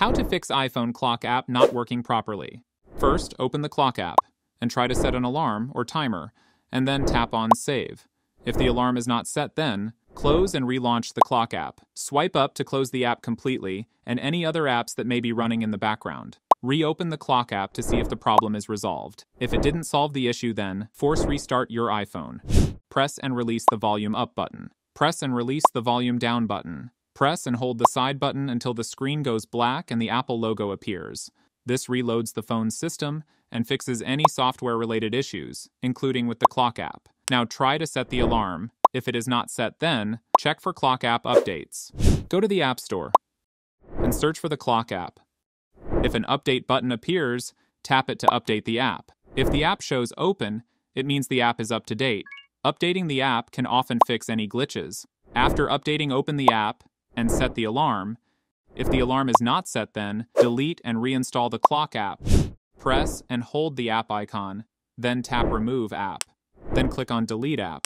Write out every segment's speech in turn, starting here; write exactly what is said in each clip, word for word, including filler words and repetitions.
How to fix iPhone clock app not working properly. First, open the clock app and try to set an alarm or timer, and then tap on Save. If the alarm is not set then, close and relaunch the clock app. Swipe up to close the app completely and any other apps that may be running in the background. Reopen the clock app to see if the problem is resolved. If it didn't solve the issue then, force restart your iPhone. Press and release the volume up button. Press and release the volume down button. Press and hold the side button until the screen goes black and the Apple logo appears. This reloads the phone's system and fixes any software-related issues, including with the clock app. Now try to set the alarm. If it is not set then, check for clock app updates. Go to the App Store and search for the clock app. If an update button appears, tap it to update the app. If the app shows open, it means the app is up to date. Updating the app can often fix any glitches. After updating, open the app and set the alarm. If the alarm is not set then, delete and reinstall the clock app. Press and hold the app icon, then tap Remove App. Then click on Delete App.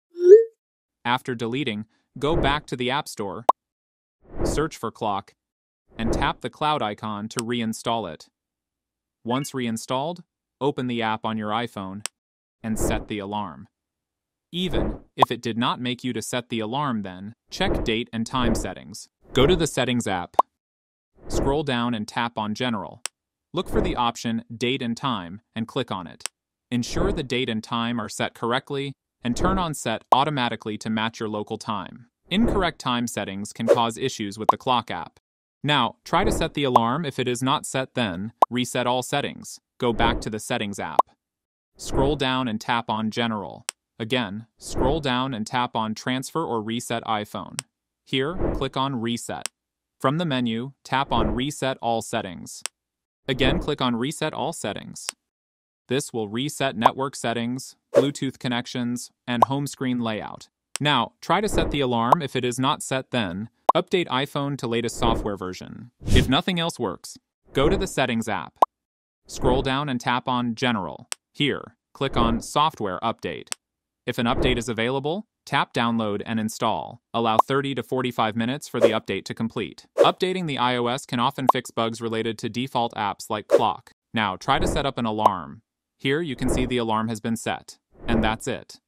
After deleting, go back to the App Store, search for clock, and tap the cloud icon to reinstall it. Once reinstalled, open the app on your iPhone and set the alarm. Even if it did not make you to set the alarm then, check date and time settings. Go to the Settings app. Scroll down and tap on General. Look for the option Date and Time and click on it. Ensure the date and time are set correctly and turn on Set Automatically to match your local time. Incorrect time settings can cause issues with the clock app. Now, try to set the alarm. If it is not set then, reset all settings. Go back to the Settings app. Scroll down and tap on General. Again, scroll down and tap on Transfer or Reset iPhone. Here, click on Reset. From the menu, tap on Reset All Settings. Again, click on Reset All Settings. This will reset network settings, Bluetooth connections, and home screen layout. Now, try to set the alarm. If it is not set then, update iPhone to latest software version. If nothing else works, go to the Settings app. Scroll down and tap on General. Here, click on Software Update. If an update is available, tap Download and Install. Allow thirty to forty-five minutes for the update to complete. Updating the iOS can often fix bugs related to default apps like clock. Now, try to set up an alarm. Here you can see the alarm has been set. And that's it.